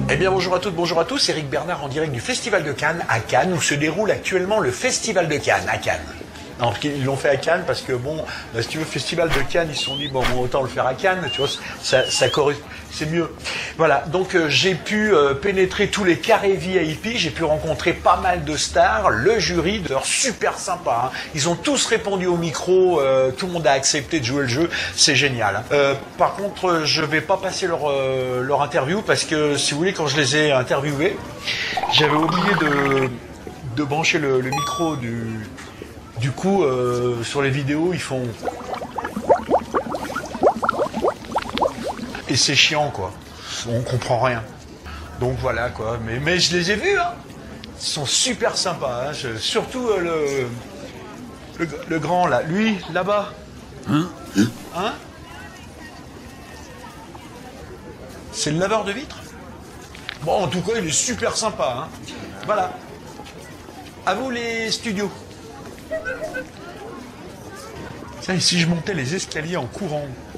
Eh bien bonjour à toutes, bonjour à tous, Eric Bernard en direct du Festival de Cannes à Cannes où se déroule actuellement le Festival de Cannes à Cannes. Non, ils l'ont fait à Cannes parce que bon, si tu veux, Festival de Cannes, ils se sont dit bon, autant le faire à Cannes, tu vois, ça correspond, c'est mieux. Voilà, donc j'ai pu pénétrer tous les carrés VIP, j'ai pu rencontrer pas mal de stars, le jury, d'ailleurs super sympa, hein. Ils ont tous répondu au micro, tout le monde a accepté de jouer le jeu, c'est génial. Hein. Par contre, je vais pas passer leur interview parce que si vous voulez, quand je les ai interviewés, j'avais oublié de brancher le micro du coup, sur les vidéos, ils font... Et c'est chiant, quoi. On comprend rien. Donc voilà, quoi. Mais je les ai vus, hein. Ils sont super sympas, hein. Surtout le grand, là. Lui, là-bas. Hein? C'est le laveur de vitres? Bon, en tout cas, il est super sympa, hein. Voilà. À vous, les studios. Tiens, et si je montais les escaliers en courant?